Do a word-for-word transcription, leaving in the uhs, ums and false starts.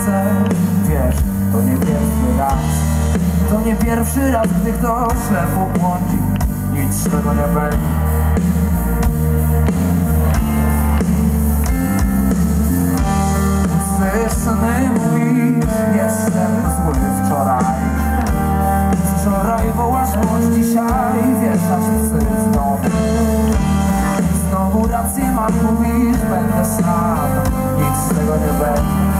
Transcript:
chcę. Wiesz, to nie pierwszy raz, to nie pierwszy raz, gdy ktoś źle pobłądzi. Nic z tego nie będzie. Sny mówisz, jestem zły wczoraj. Wczoraj wołasz bądź dzisiaj wieszasz psy znowu. Znowu rację masz, mówisz, będę sam. Nic z tego nie będzie.